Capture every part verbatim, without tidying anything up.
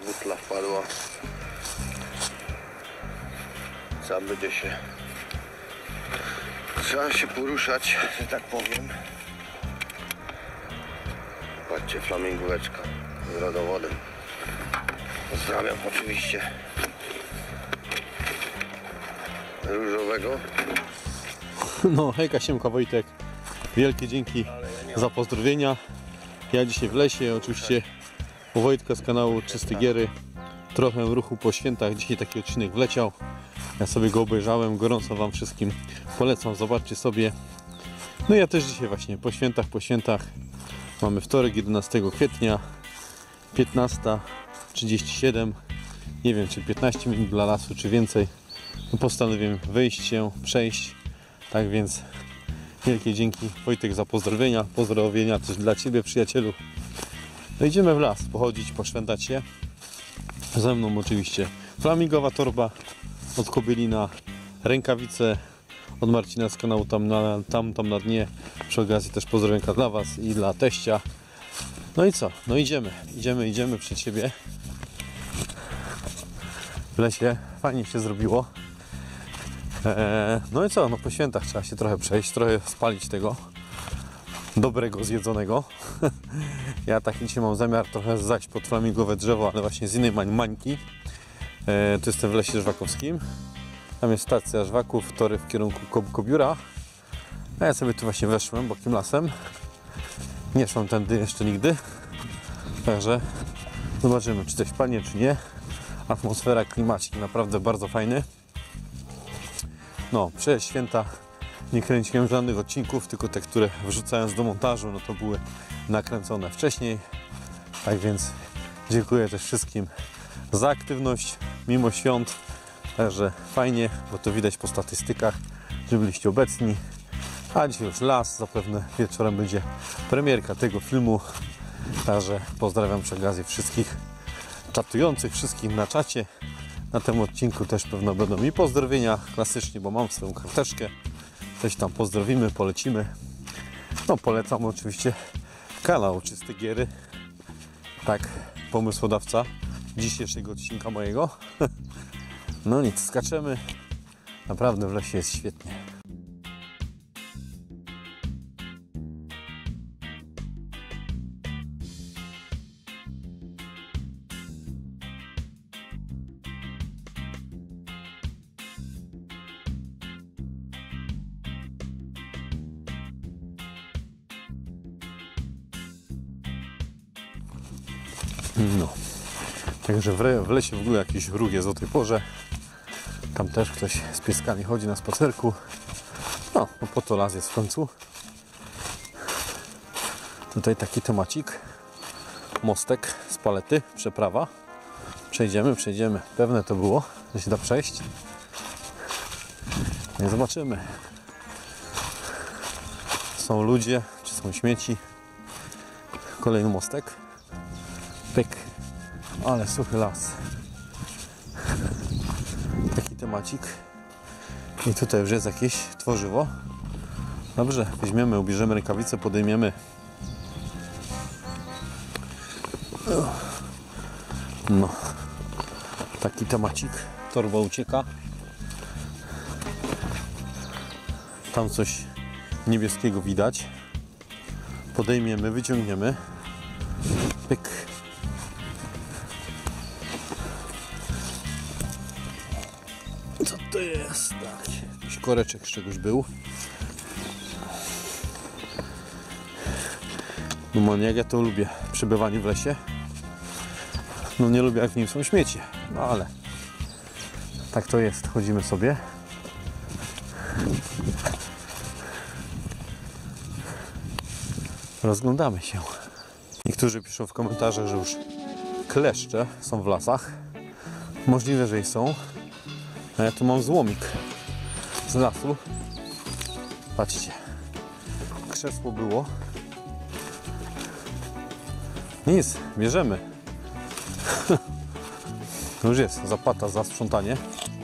butla wpadła. Trzeba będzie się... Trzeba się poruszać, że tak powiem. Patrzcie, flamingóweczka z rodowodem. Pozdrawiam oczywiście różowego. No hejka, siemka Wojtek. Wielkie dzięki za pozdrowienia. Ja dzisiaj w lesie, oczywiście u Wojtka z kanału Czyste Giery. Trochę w ruchu po świętach. Dzisiaj taki odcinek wleciał. Ja sobie go obejrzałem. Gorąco Wam wszystkim polecam. Zobaczcie sobie. No ja też dzisiaj właśnie po świętach, po świętach. Mamy wtorek, jedenastego kwietnia. piętnasta trzydzieści siedem. Nie wiem, czy piętnaście minut dla lasu, czy więcej. No postanowiłem wyjść się, przejść. Tak więc wielkie dzięki Wojtek za pozdrowienia. Pozdrowienia też dla Ciebie, przyjacielu. No idziemy w las, pochodzić, poszwętać się. Ze mną oczywiście flamingowa torba od Kobielina, rękawice od Marcina z kanału tam, na, tam, tam na dnie. Przy okazji też pozdrowionka dla Was i dla teścia. No i co? No idziemy, idziemy, idziemy przed siebie. W lesie fajnie się zrobiło. Eee, no i co? No po świętach trzeba się trochę przejść, trochę spalić tego dobrego, zjedzonego. Ja tak dzisiaj mam zamiar trochę zajść pod flamingowe drzewo, ale właśnie z innej mań mańki. Eee, to jestem w lesie żwakowskim. Tam jest stacja żwaków, tory w kierunku Kobiura. A ja sobie tu właśnie weszłem bokiem lasem. Nie szłam tędy jeszcze nigdy. Także zobaczymy, czy coś panie, czy nie. Atmosfera, klimacik naprawdę bardzo fajny. No, przez święta nie kręciłem żadnych odcinków, tylko te, które wrzucając do montażu, no to były nakręcone wcześniej. Tak więc dziękuję też wszystkim za aktywność mimo świąt. Także fajnie, bo to widać po statystykach, że byliście obecni. A dzisiaj już las, zapewne wieczorem będzie premierka tego filmu. Także pozdrawiam przy okazji wszystkich czatujących, wszystkich na czacie. Na tym odcinku też pewno będą mi pozdrowienia klasycznie, bo mam swoją karteczkę. Coś tam pozdrowimy, polecimy. No polecam oczywiście kanał Czyste Giery. Tak, pomysłodawca dzisiejszego odcinka mojego. No nic, skaczemy. Naprawdę w lesie jest świetnie. No, także w lesie w ogóle jakiś ruch jest o tej porze. Tam też ktoś z pieskami chodzi na spacerku. No, no po to las jest w końcu. Tutaj taki temacik. Mostek z palety, przeprawa. Przejdziemy, przejdziemy. Pewne to było, że się da przejść. No i zobaczymy. Są ludzie, czy są śmieci. Kolejny mostek. Pyk. Ale suchy las. Taki temacik. I tutaj już jest jakieś tworzywo. Dobrze, weźmiemy, ubierzemy rękawice, podejmiemy. No. Taki temacik. Torba ucieka. Tam coś niebieskiego widać. Podejmiemy, wyciągniemy. Pyk. Co to jest? Tak, jakiś koreczek z czegoś był. No man, jak ja to lubię, przebywanie w lesie. No nie lubię, jak w nim są śmiecie. No ale tak to jest. Chodzimy sobie. Rozglądamy się. Niektórzy piszą w komentarzach, że już kleszcze są w lasach. Możliwe, że i są. A ja tu mam złomik z lasu. Patrzcie. Krzesło było. Nic, bierzemy. Już jest zapłata za sprzątanie.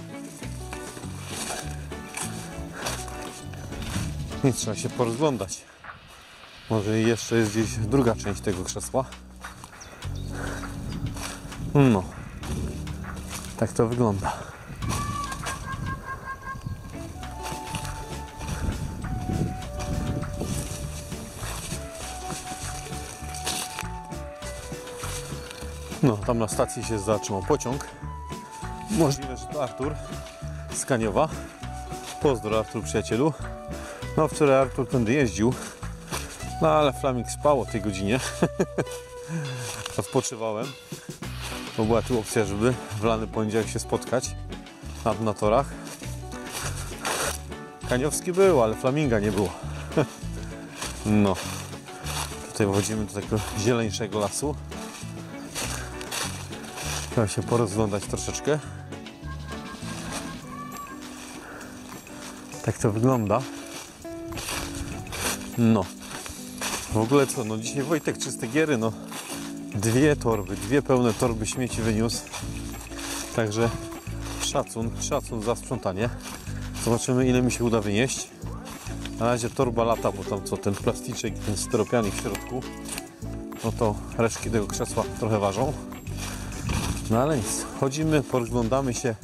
Nic, trzeba się porozglądać. Może jeszcze jest gdzieś druga część tego krzesła. No, tak to wygląda. No, tam na stacji się zatrzymał pociąg. Możliwe, że to Artur z Kaniowa. Pozdro, Artur, przyjacielu. No, wczoraj Artur tędy jeździł. No, ale Flaming spał o tej godzinie. Odpoczywałem. Bo była tu opcja, żeby w lany poniedziałek się spotkać na, na torach. Kaniowski był, ale Flaminga nie było. No. Tutaj wchodzimy do takiego zieleńszego lasu. Trzeba się porozglądać troszeczkę. Tak to wygląda. No. W ogóle co? No dzisiaj Wojtek czyste giery, no. Dwie torby, dwie pełne torby śmieci wyniósł. Także szacun, szacun za sprzątanie. Zobaczymy, ile mi się uda wynieść. Na razie torba lata, bo tam co, ten plasticzek i ten styropianik w środku, no to resztki tego krzesła trochę ważą. No ale nic, chodzimy, porozglądamy się.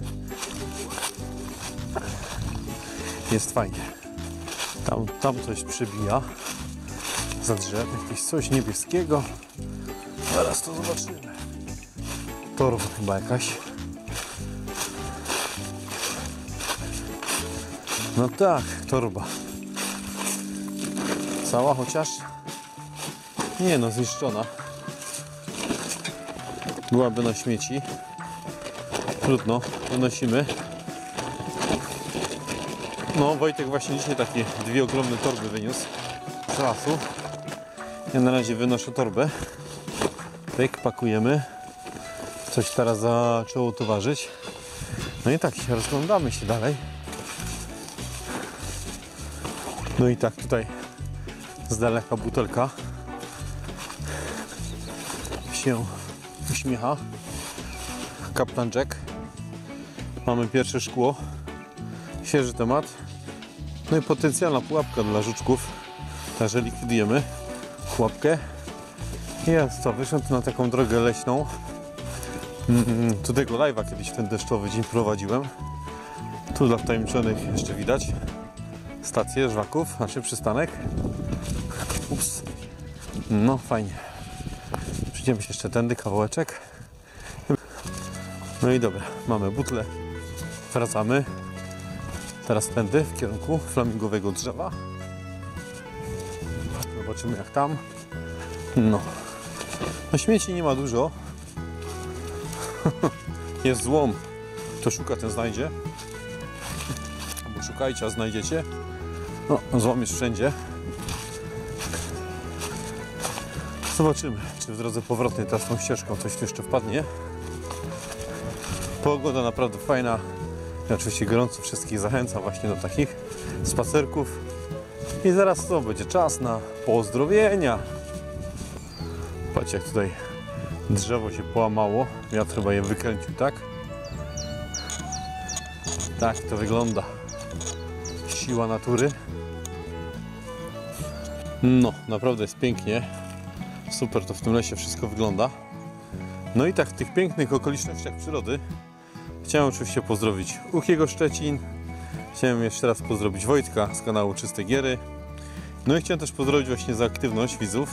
Jest fajnie. Tam, tam coś przebija za drzew, jakieś coś niebieskiego. Zaraz to zobaczymy. Torba chyba jakaś. No tak, torba. Cała chociaż? Nie no, zniszczona. Byłaby na śmieci. Trudno, wynosimy. No, Wojtek właśnie dzisiaj takie dwie ogromne torby wyniósł z lasu. Ja na razie wynoszę torbę. Pyk, pakujemy. Coś teraz zaczęło towarzyszyć. No i tak się rozglądamy się dalej. No i tak tutaj z daleka butelka się uśmiecha. Kaptan Jack. Mamy pierwsze szkło. Świeży temat. No i potencjalna pułapka dla żuczków. Także likwidujemy pułapkę. I ja co, wyszedłem tu na taką drogę leśną. Mm, tu tego live'a kiedyś w ten deszczowy dzień prowadziłem. Tu dla wtajemniczonych jeszcze widać stację żwaków, znaczy przystanek. Ups. No fajnie. Przyjdziemy się jeszcze tędy, kawałeczek. No i dobra, mamy butlę. Wracamy. Teraz tędy, w kierunku flamingowego drzewa. Zobaczymy jak tam. No. No śmieci nie ma dużo. Jest złom. Kto szuka, ten znajdzie. Albo szukajcie, a znajdziecie. No, złom jest wszędzie. Zobaczymy, czy w drodze powrotnej teraz tą ścieżką coś tu jeszcze wpadnie. Pogoda naprawdę fajna. Ja oczywiście gorąco wszystkich zachęcam właśnie do takich spacerków. I zaraz to będzie czas na pozdrowienia. Patrzcie, jak tutaj drzewo się połamało. Wiatr chyba je wykręcił, tak? Tak to wygląda. Siła natury. No, naprawdę jest pięknie. Super to w tym lesie wszystko wygląda. No i tak w tych pięknych okolicznościach przyrody chciałem oczywiście pozdrowić Uchiego Szczecin. Chciałem jeszcze raz pozdrowić Wojtka z kanału Czyste Giery. No i chciałem też pozdrowić właśnie za aktywność widzów.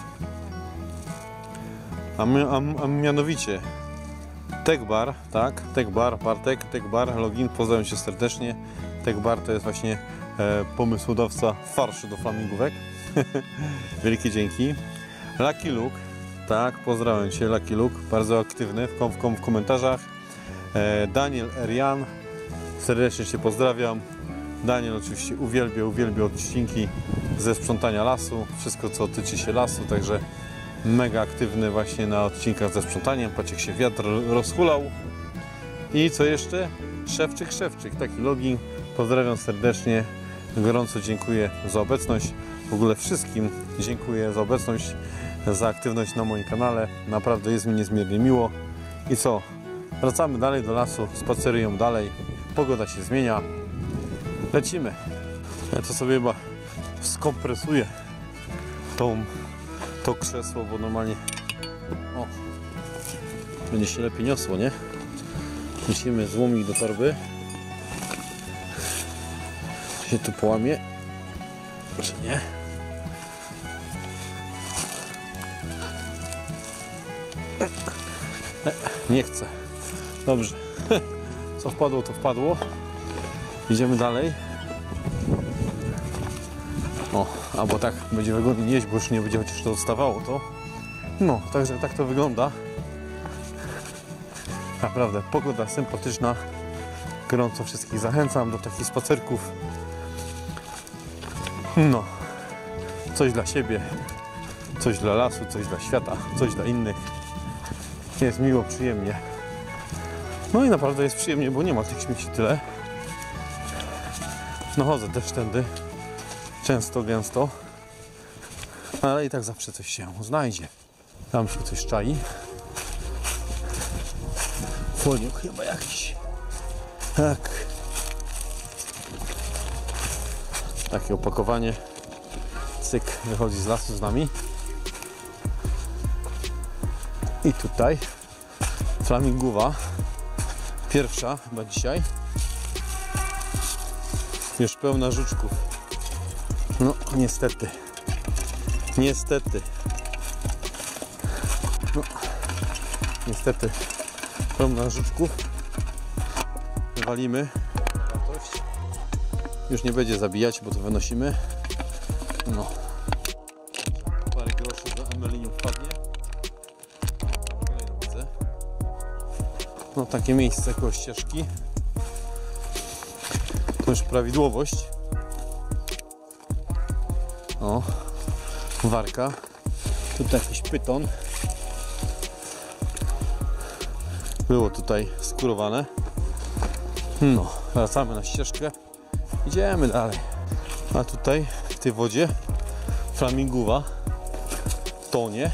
A, mi, a, a mianowicie Techbar, tak? Techbar, Bartek, Techbar, login, pozdrawiam cię serdecznie. Techbar to jest właśnie e, pomysłodawca farszy do flamingówek. Wielkie dzięki. Lucky Luke, tak, pozdrawiam cię, Lucky Luke, bardzo aktywny w, kom, w, kom, w komentarzach. E, Daniel Erian, serdecznie cię pozdrawiam. Daniel oczywiście uwielbia, uwielbia odcinki ze sprzątania lasu, wszystko co tyczy się lasu, także mega aktywny właśnie na odcinkach ze sprzątaniem. Patrz jak się wiatr rozhulał. I co jeszcze? Szewczyk, Szewczyk, taki login. Pozdrawiam serdecznie, gorąco dziękuję za obecność. W ogóle wszystkim dziękuję za obecność, za aktywność na moim kanale. Naprawdę jest mi niezmiernie miło. I co? Wracamy dalej do lasu, spacerują dalej. Pogoda się zmienia. Lecimy. Ja to sobie chyba skompresuję tą, to krzesło, bo normalnie o, będzie się lepiej niosło, nie? Musimy złomik do torby. Czy się tu połamie? Czy nie? Nie chcę. Dobrze. Co wpadło, to wpadło. Idziemy dalej. O, albo tak będzie wygodnie jeść, bo już nie będzie chociaż to odstawało to. No, także tak to wygląda. Naprawdę, pogoda sympatyczna. Gorąco wszystkich zachęcam do takich spacerków. No, coś dla siebie, coś dla lasu, coś dla świata, coś dla innych. Jest miło, przyjemnie. No i naprawdę jest przyjemnie, bo nie ma tych śmieci tyle. No chodzę też tędy, często, gęsto, ale i tak zawsze coś się znajdzie. Tam się coś czai. Folią chyba jakiś. Tak. Takie opakowanie. Cyk, wychodzi z lasu z nami. I tutaj flamingowa. Pierwsza chyba dzisiaj. Już pełna żuczków. No niestety. Niestety. No, niestety. Pełna żuczków. Walimy. Już nie będzie zabijać, bo to wynosimy. No. Parę groszy do emelinium wpadnie. No takie miejsce koło ścieżki. To już prawidłowość. O, warka. Tutaj jakiś pyton. Było tutaj skurowane. No, wracamy na ścieżkę. Idziemy dalej. A tutaj w tej wodzie flamingowa tonie.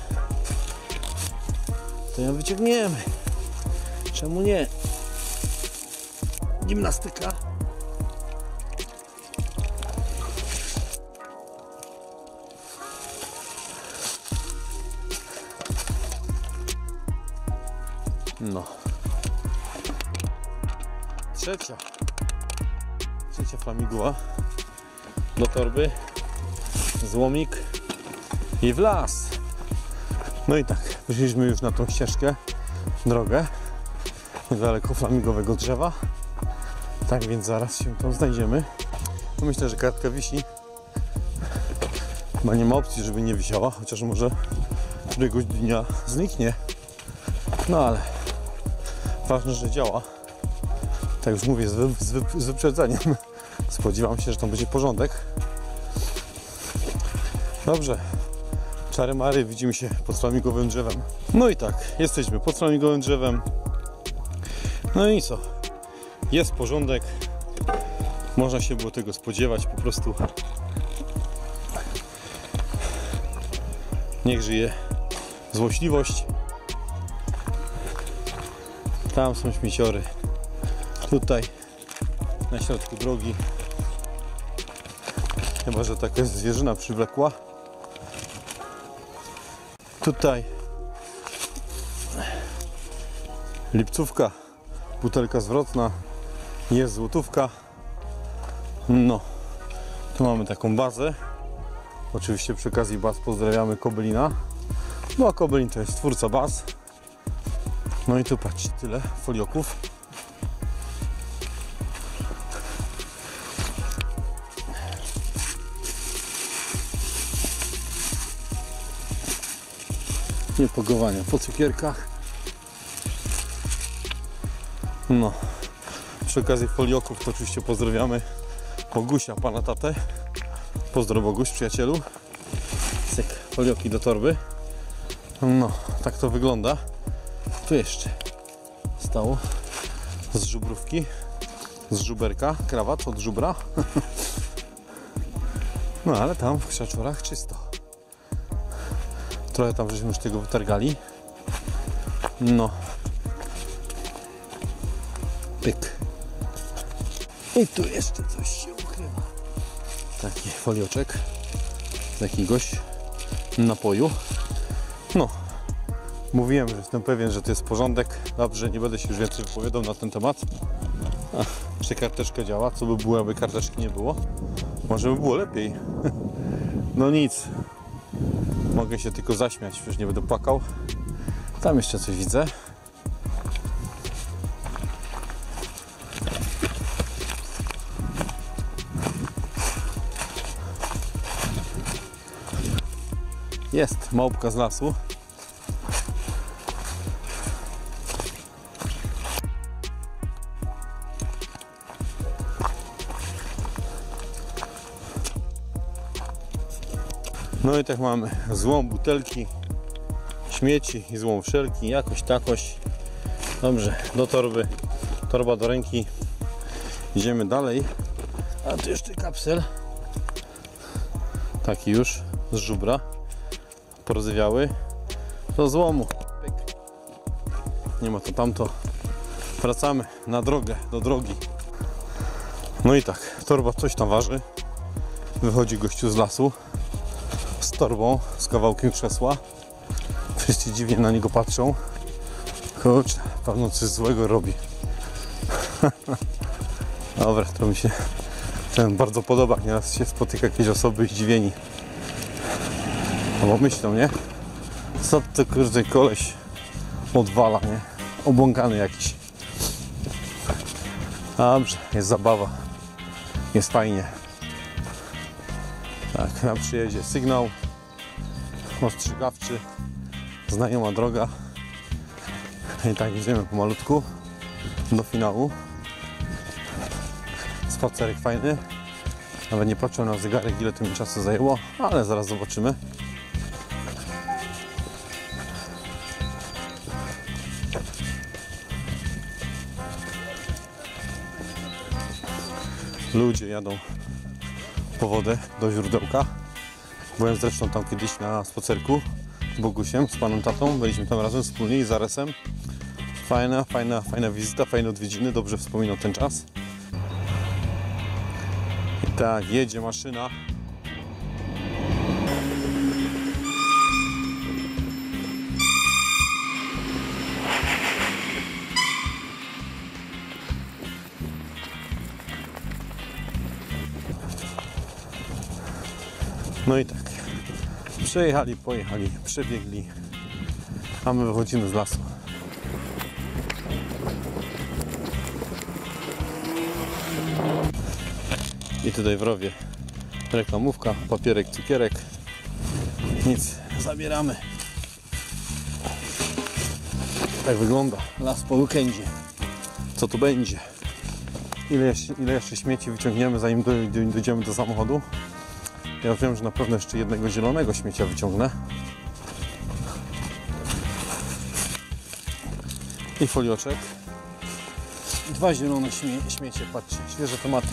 To ją wyciągniemy. Czemu nie? Gimnastyka. No. Trzecia. Trzecia flamingowa. Do torby. Złomik. I w las. No i tak. Wyszliśmy już na tą ścieżkę. Drogę. Niedaleko flamingowego drzewa. Tak więc zaraz się tam znajdziemy. No myślę, że kartka wisi. Chyba nie ma opcji, żeby nie wisiała. Chociaż może któregoś dnia zniknie. No ale ważne, że działa. Tak już mówię, z, wy, z, wy, z wyprzedzeniem. Spodziewam się, że tam będzie porządek. Dobrze. Czary mary, widzimy się pod flamingowym drzewem. No i tak, jesteśmy pod flamingowym drzewem. No i co? Jest porządek. Można się było tego spodziewać, po prostu. Niech żyje złośliwość. Tam są śmieciory. Tutaj na środku drogi. Chyba że taka zwierzyna przywlekła. Tutaj lipcówka, butelka zwrotna, jest złotówka. No, tu mamy taką bazę. Oczywiście przy okazji baz pozdrawiamy Kobylina. No a Kobylin to jest twórca baz. No i tu patrzcie, tyle folioków. Niepogowania po cukierkach. No, przy okazji folioków to oczywiście pozdrawiamy Bogusia, pana tatę. Pozdro Boguś, przyjacielu. Cyk, folioki do torby. No, tak to wygląda. Tu jeszcze stało z żubrówki, z żuberka, krawat od żubra. No ale tam w krzaczorach czysto. Trochę tam żeśmy już tego wytargali. No. Pyk. I tu jeszcze coś się ukrywa. Taki folioczek z jakiegoś napoju. No. Mówiłem, że jestem pewien, że to jest porządek. Dobrze, nie będę się już więcej wypowiadał na ten temat. Ach, czy karteczka działa? Co by było, jakby karteczki nie było? Może by było lepiej. No nic. Mogę się tylko zaśmiać, już nie będę płakał. Tam jeszcze coś widzę. Jest małpka z lasu. No i tak mamy złom butelki, śmieci i złom wszelki, jakoś takoś. Dobrze, do torby, torba do ręki. Idziemy dalej. A tu jeszcze kapsel. Taki już z żubra. Porozwiały. Do złomu. Pyk. Nie ma to tamto. Wracamy na drogę, do drogi. No i tak, torba coś tam waży. Wychodzi gościu z lasu z torbą, z kawałkiem krzesła. Wszyscy dziwnie na niego patrzą. Kurczę, pewno coś złego robi. Dobra, to mi się ten bardzo podoba. Nieraz się spotyka jakieś osoby zdziwieni. No bo myślą, nie? Co to kurde koleś odwala, nie? Obłąkany jakiś. Dobrze, jest zabawa. Jest fajnie. Tak, na przyjeździe sygnał ostrzegawczy, znajoma droga. I tak idziemy pomalutku do finału. Spacerek fajny. Nawet nie patrzę na zegarek, ile to mi czasu zajęło, ale zaraz zobaczymy. Ludzie jadą po wodę do źródełka. Byłem zresztą tam kiedyś na spacerku z Bogusiem, z panem tatą. Byliśmy tam razem wspólnie i z Aresem. Fajna, fajna, fajna wizyta, fajne odwiedziny. Dobrze wspominam ten czas. I tak, jedzie maszyna. No i tak, przejechali, pojechali, przebiegli, a my wychodzimy z lasu. I tutaj w rowie reklamówka, papierek, cukierek, nic, zabieramy. Tak wygląda las po weekendzie. Co tu będzie? Ile jeszcze, ile jeszcze śmieci wyciągniemy, zanim do, do, dojdziemy do samochodu? Ja wiem, że na pewno jeszcze jednego zielonego śmiecia wyciągnę. I folioczek. Dwa zielone śmie śmiecie, patrzcie, świeże tomaty.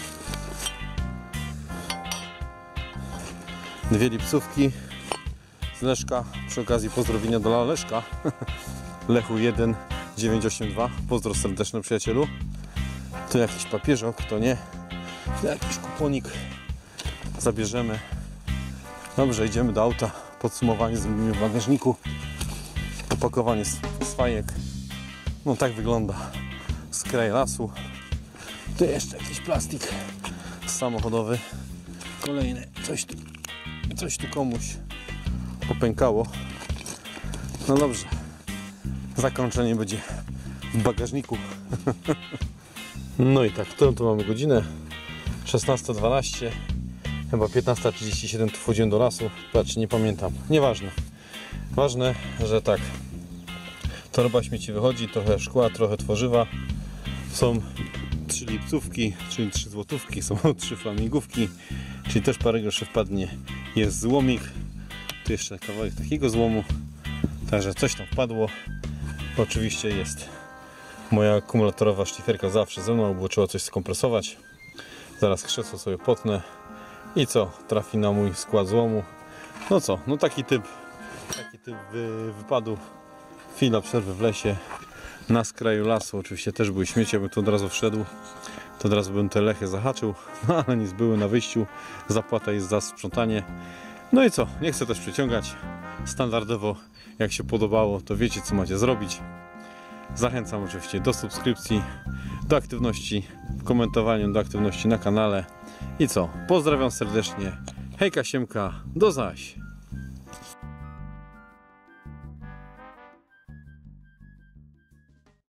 Dwie lipcówki z Leszka. Przy okazji pozdrowienia dla Leszka. Lechu jeden dziewięć osiem dwa. Pozdro serdeczny, przyjacielu. Tu jakiś papieżok, to nie. Tu jakiś kuponik. Zabierzemy. Dobrze, idziemy do auta. Podsumowanie zrobimy w bagażniku. Opakowanie z, z fajek. No tak wygląda z kraju lasu. Tu jeszcze jakiś plastik samochodowy. Kolejny. Coś tu, coś tu komuś popękało. No dobrze. Zakończenie będzie w bagażniku. No i tak, którą tu mamy godzinę? szesnasta dwanaście. Chyba piętnasta trzydzieści siedem tu wchodziłem do lasu. Patrz, nie pamiętam. Nieważne. Ważne, że tak. Torba śmieci wychodzi, trochę szkła, trochę tworzywa. Są trzy lipcówki, czyli trzy złotówki, są trzy flamingówki, czyli też parę groszy wpadnie. Jest złomik. Tu jeszcze kawałek takiego złomu. Także coś tam wpadło. Oczywiście jest moja akumulatorowa szlifierka zawsze ze mną, było trzeba coś skompresować. Zaraz krzesło sobie potnę. I co? Trafi na mój skład złomu. No co? No taki typ taki typ wy, wypadu. Chwila przerwy w lesie. Na skraju lasu. Oczywiście też były śmiecie, bym tu od razu wszedł. To od razu bym te lechy zahaczył. No ale nic, były na wyjściu. Zapłata jest za sprzątanie. No i co? Nie chcę też przeciągać. Standardowo Jak się podobało, to wiecie, co macie zrobić. Zachęcam oczywiście do subskrypcji, do aktywności w komentowaniu, do aktywności na kanale. I co? Pozdrawiam serdecznie. Hejka, siemka, do zaś!